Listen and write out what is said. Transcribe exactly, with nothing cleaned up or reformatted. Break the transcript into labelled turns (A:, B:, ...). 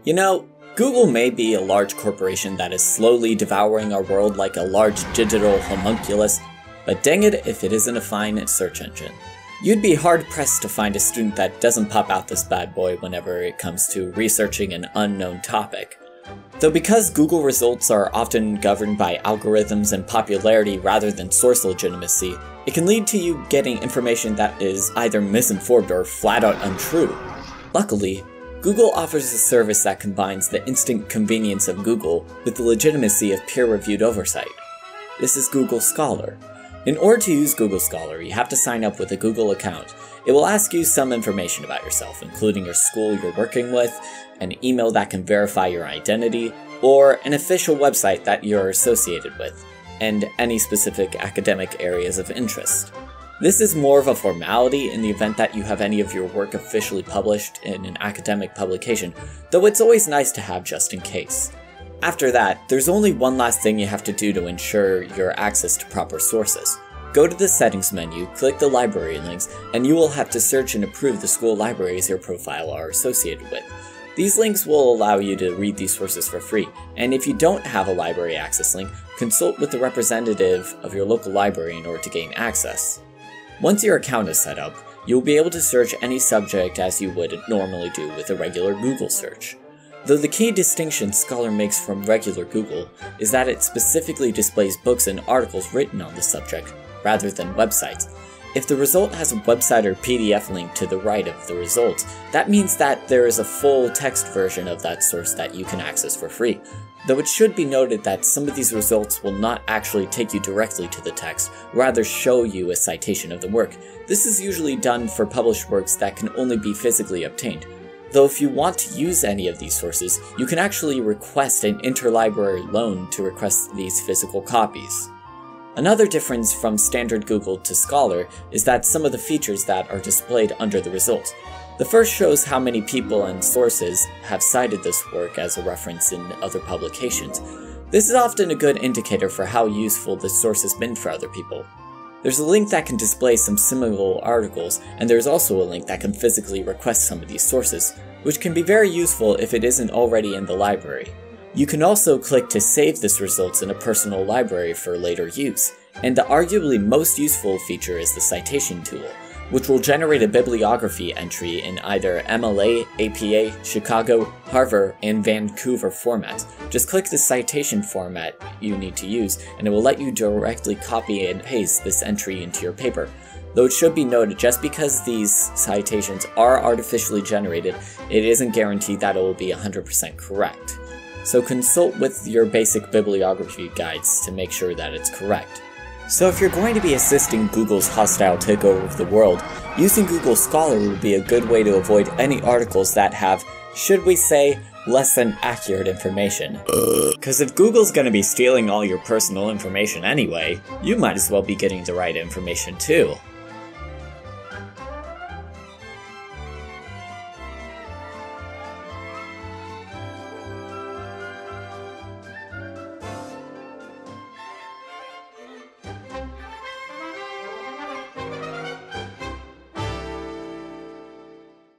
A: You know, Google may be a large corporation that is slowly devouring our world like a large digital homunculus, but dang it if it isn't a fine search engine. You'd be hard-pressed to find a student that doesn't pop out this bad boy whenever it comes to researching an unknown topic. Though because Google results are often governed by algorithms and popularity rather than source legitimacy, it can lead to you getting information that is either misinformed or flat-out untrue. Luckily, Google offers a service that combines the instant convenience of Google with the legitimacy of peer-reviewed oversight. This is Google Scholar. In order to use Google Scholar, you have to sign up with a Google account. It will ask you some information about yourself, including your school you're working with, an email that can verify your identity, or an official website that you're associated with, and any specific academic areas of interest. This is more of a formality in the event that you have any of your work officially published in an academic publication, though it's always nice to have just in case. After that, there's only one last thing you have to do to ensure your access to proper sources. Go to the settings menu, click the library links, and you will have to search and approve the school libraries your profile are associated with. These links will allow you to read these sources for free, and if you don't have a library access link, consult with the representative of your local library in order to gain access. Once your account is set up, you'll be able to search any subject as you would normally do with a regular Google search. Though the key distinction Scholar makes from regular Google is that it specifically displays books and articles written on the subject, rather than websites. If the result has a website or P D F link to the right of the results, that means that there is a full text version of that source that you can access for free. Though it should be noted that some of these results will not actually take you directly to the text, rather show you a citation of the work. This is usually done for published works that can only be physically obtained. Though if you want to use any of these sources, you can actually request an interlibrary loan to request these physical copies. Another difference from standard Google to Scholar is that some of the features that are displayed under the results. The first shows how many people and sources have cited this work as a reference in other publications. This is often a good indicator for how useful this source has been for other people. There's a link that can display some similar articles, and there's also a link that can physically request some of these sources, which can be very useful if it isn't already in the library. You can also click to save this results in a personal library for later use, and the arguably most useful feature is the citation tool, which will generate a bibliography entry in either M L A, A P A, Chicago, Harvard, and Vancouver formats. Just click the citation format you need to use, and it will let you directly copy and paste this entry into your paper. Though it should be noted, just because these citations are artificially generated, it isn't guaranteed that it will be one hundred percent correct. So consult with your basic bibliography guides to make sure that it's correct. So if you're going to be assisting Google's hostile takeover of the world, using Google Scholar would be a good way to avoid any articles that have, should we say, less than accurate information. Cause if Google's gonna be stealing all your personal information anyway, you might as well be getting the right information too.